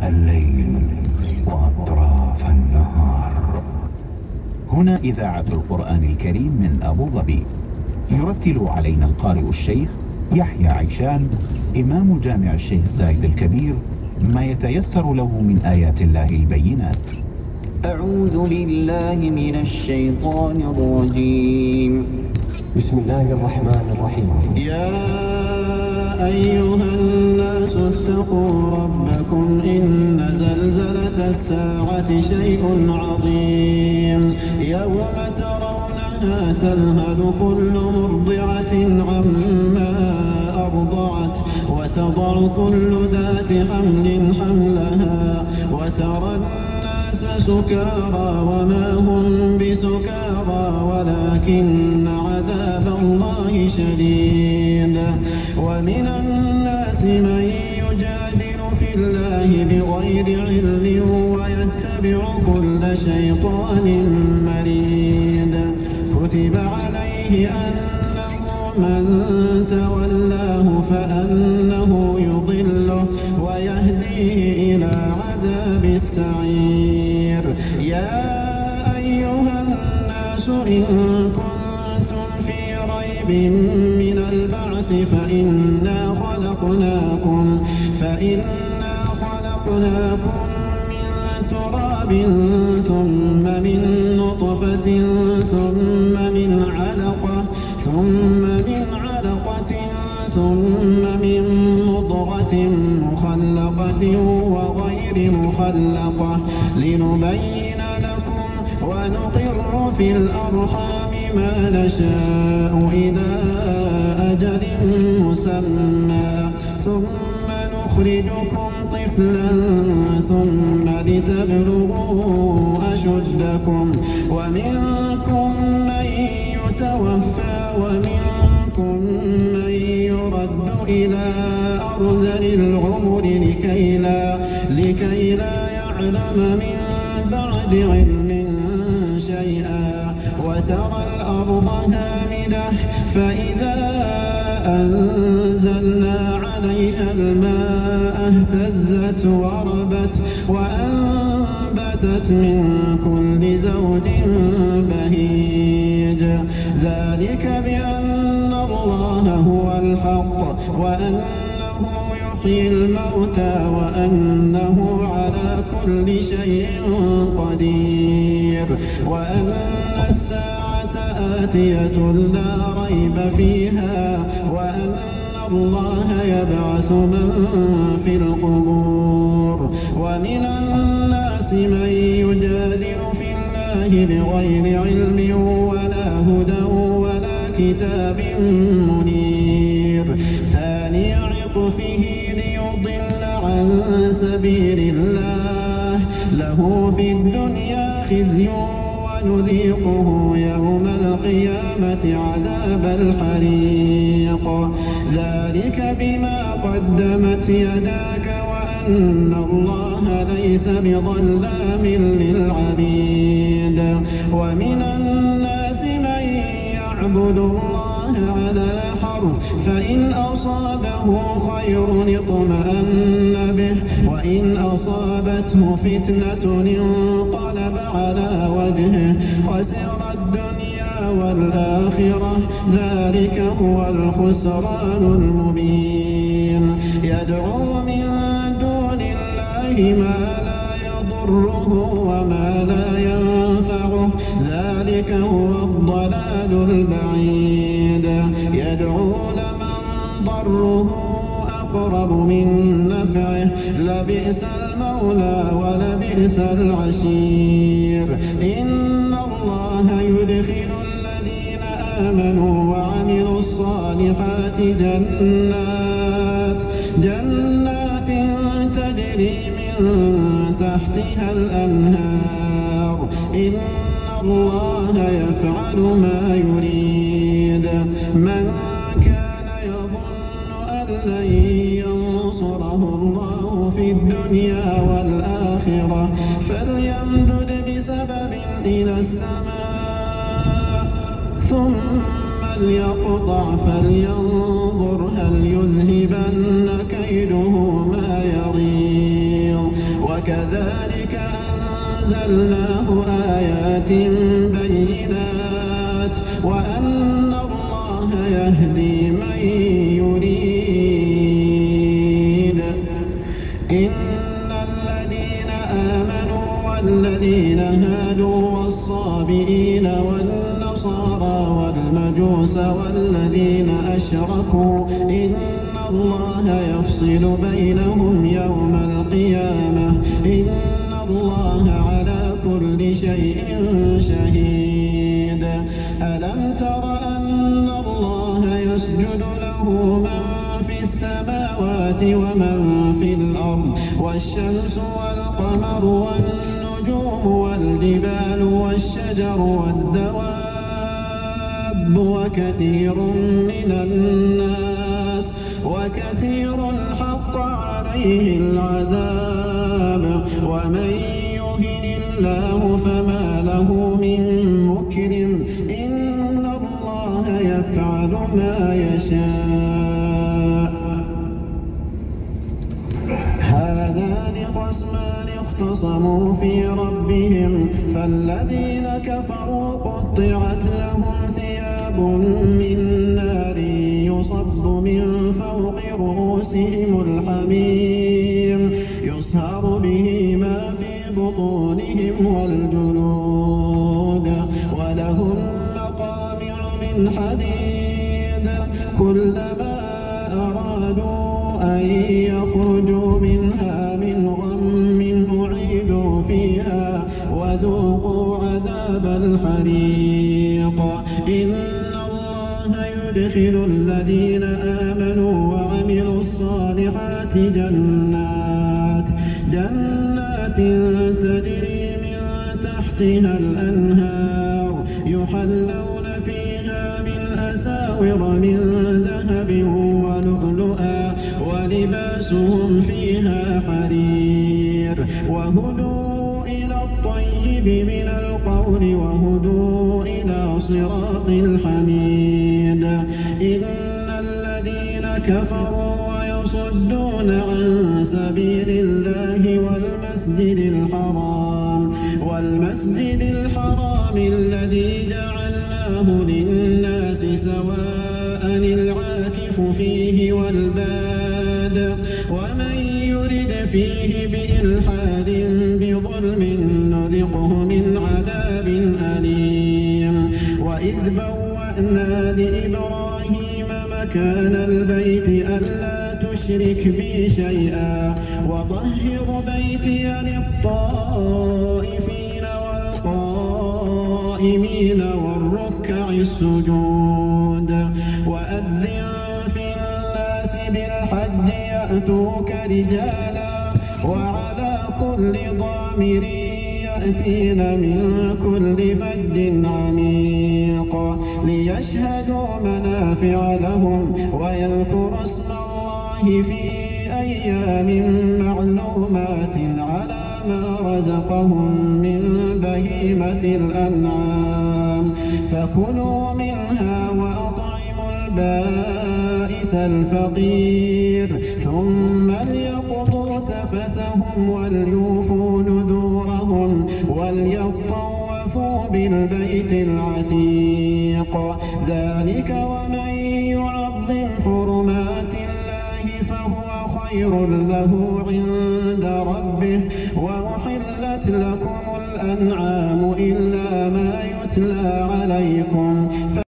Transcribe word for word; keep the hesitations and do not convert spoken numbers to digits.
آناء الليل وأطراف النهار. هنا إذاعة القرآن الكريم من أبو ظبي. يرتل علينا القارئ الشيخ يحيى هشام إمام جامع الشيخ زايد الكبير ما يتيسر له من آيات الله البينات. أعوذ بالله من الشيطان الرجيم. بسم الله الرحمن الرحيم. يا أيها الناس اتقوا ربكم إن زلزلة الساعة شيء عظيم يوم ترونها تذهل كل مرضعة عما أرضعت وتضع كل ذات حمل حملها وترى الناس سكارى وما هم بسكارى ولكن عذاب الله شديد. ومن الناس من يجادل في الله بغير علم ويتبع كل شيطان مريد. كتب عليه أنه من تولاه فأنه يضله ويهديه إلى عذاب السعير. يا أيها الناس إن كنتم في ريب من البعث فإنا خلقناكم فإنا خلقناكم من تراب ثم من نطفة ثم من علقة ثم من علقة ثم من مضغة مخلقة وغير مخلقة لنبين لكم ونقر في الأرحام ما نشاء إلى أجل مسمى ثم نخرجكم طفلا ثم لتبلغوا أشدكم ومنكم من يتوفى ومنكم من يرد إلى أرذل العمر لكي لا, لكي لا يعلم من بعد علم شيئا. وترى الأرض هامدة فإذا أنزلنا عليها الماء اهتزت وربت وأنبتت من كل زوج بهيج. ذلك بأن الله هو الحق وأنه يحيي الموتى وأنه على كل شيء قدير وأن الساعة آتية لا ريب فيها وأن الله يبعث من في القبور. ومن الناس من يجادل في الله بغير علم ولا هدى ولا كتاب منير. ثاني عطفه ليضل عن سبيل الله له في الدنيا خزي ونذيقه يوم القيامة عذاب الحريق. ذلك بما قدمت يداك وأن الله ليس بظلام للعبيد. ومن الناس من يعبد الله على حرف فإن أصابه خير اطمأن به وإن أصابته فتنة انقلب على وجهه خسر الدنيا والآخرة ذلك هو الخسران المبين. يدعو من دون الله ما لا يضره وما لا ينفعه ذلك هو الضلال البعيد. يدعو لمن ضره أقرب من نفعه لبئس المولى ولبئس العشير. إن الله يدخل الذين آمنوا وعملوا الصالحات جنات جنات تجري من تحتها الأنهار إن الله يفعل ما يريد. من كان يظن أن لن ينصره الله في الدنيا والآخرة فليمدد بسبب إلى السماء ثم ليقطع فلينظر هل يذهبن كيده ما يغيظ وكذلك أنزلناه آيات بينات وأن الله يهدي من يريد. إن الذين آمنوا والذين هادوا والصابئين والنصارى والمجوس والذين أشركوا إن الله يفصل بينهم يوم القيامة إن الله على كل شيء شهيد. ألم تر أن الله يسجد له من في السماوات ومن في الأرض والشمس والقمر والنجوم والجبال والشجر والدواب وكثير من الناس وكثير حق عليه العذاب ومن يهن الله فما له من مكرم إن الله يفعل ما يشاء. هذان خصمان اختصموا في ربهم فالذين كفروا قطعت لهم ثياب من نار يصب من فوق رؤوسهم الحميم يصهر به ما في بطونهم والجلود ولهم مقامع من حديد كلما أرادوا أن يخرجوا منها من غم أعيدوا فيها وذوقوا عذاب الحريق. إن الله يدخل الذين آمنوا وعملوا الصالحات جنات جنات تجري من تحتها الأنهار يحلون فيها من أساور من ذهب ولؤلؤا ولباسهم فيها حرير وهدوا إلى الطيب من القول وهدوا إلى صراط الحميد. إن الذين كفروا ويصدون عن سبيل الله والمسجد الحرام والمسجد الحرام الذي جعلناه للناس سواء العاكف فيه والباد ومن يرد فيه بإلحاد بظلم نذقه من عذاب أليم. وإذ بوأنا لإبراهيم مكان البيت ألا تشرك بي شيئا وطهر بيتي للطائفين والقائمين والركع السجود. وأذن في الناس بالحج يأتوك رجالا وعلى كل ضامر يأتين من كل فج عميق ليشهدوا منافع لهم ويذكروا اسم الله في أيام معلومات على ما رزقهم من بهيمة الأنعام فكلوا منها وأطعموا البائس الفقير ثم ليقضوا تفثهم وليوفوا نذورهم وليطوفوا بالبيت العتيق. ذلك ومن يعظم حرمات الله فهو خير له عند ربه. وأحلت لكم الأنعام إلا ما يتلى عليكم